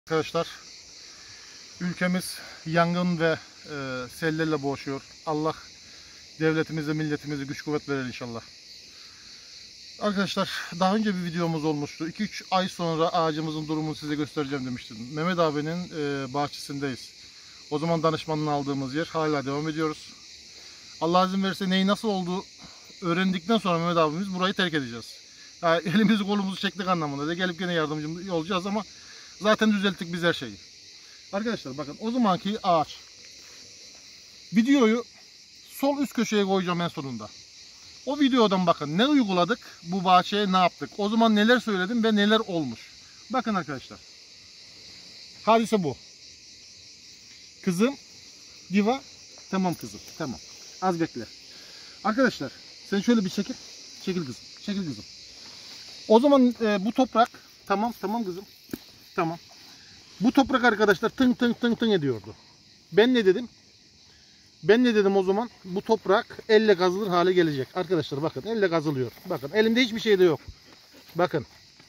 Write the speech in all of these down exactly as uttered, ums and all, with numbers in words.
Arkadaşlar, ülkemiz yangın ve e, sellerle boğuşuyor. Allah devletimize, milletimize güç kuvvet verir inşallah. Arkadaşlar, daha önce bir videomuz olmuştu. iki üç ay sonra ağacımızın durumunu size göstereceğim demiştim. Mehmet abinin e, bahçesindeyiz. O zaman danışmanını aldığımız yer, hala devam ediyoruz. Allah izin verirse neyi nasıl olduğu öğrendikten sonra Mehmet abimiz burayı terk edeceğiz. Yani elimizi kolumuzu çektik anlamında da gelip gene yardımcı olacağız ama zaten düzelttik biz her şeyi. Arkadaşlar bakın, o zamanki ağaç. Videoyu sol üst köşeye koyacağım en sonunda. O videodan bakın ne uyguladık, bu bahçeye ne yaptık. O zaman neler söyledim ve neler olmuş. Bakın arkadaşlar. Hadise bu. Kızım, Diva, tamam kızım, tamam. Az bekle. Arkadaşlar, sen şöyle bir çekil. Çekil kızım, çekil kızım. O zaman e, bu toprak, tamam, tamam kızım. Tamam. Bu toprak arkadaşlar tın tın tın tın ediyordu. Ben ne dedim? Ben ne dedim o zaman? Bu toprak elle kazılır hale gelecek. Arkadaşlar bakın, elle kazılıyor. Bakın elimde hiçbir şey de yok. Bakın.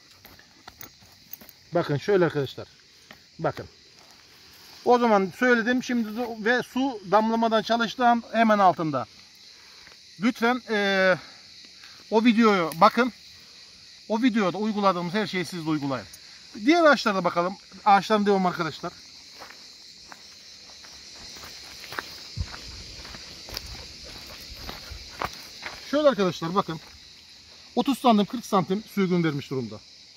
Bakın şöyle arkadaşlar. Bakın. O zaman söyledim şimdi de, ve su damlamadan çalıştığım hemen altında. Lütfen ee, o videoyu bakın. O videoda uyguladığımız her şeyi siz de uygulayın. Diğer ağaçlara bakalım. Ağaçların devamı arkadaşlar. Şöyle arkadaşlar bakın. otuz santim kırk santim sürgün vermiş durumda.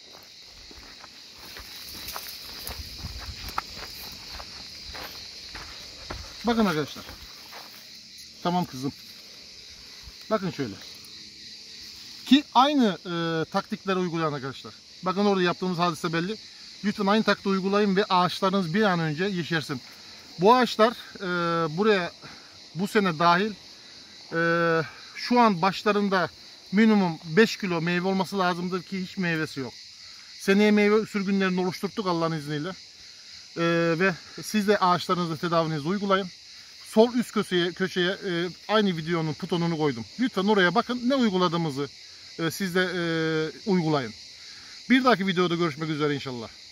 Bakın arkadaşlar. Tamam kızım. Bakın şöyle. Ki aynı e, taktikleri uygulayan arkadaşlar. Bakın orada yaptığımız hadise belli. Lütfen aynı taktiği uygulayın ve ağaçlarınız bir an önce yeşersin. Bu ağaçlar e, buraya bu sene dahil e, şu an başlarında minimum beş kilo meyve olması lazımdır ki hiç meyvesi yok. Seneye meyve sürgünlerini oluşturttuk Allah'ın izniyle. E, ve siz de ağaçlarınızı tedavinizi uygulayın. Sol üst köşeye, köşeye e, aynı videonun butonunu koydum. Lütfen oraya bakın, ne uyguladığımızı e, siz de e, uygulayın. Bir dahaki videoda görüşmek üzere inşallah.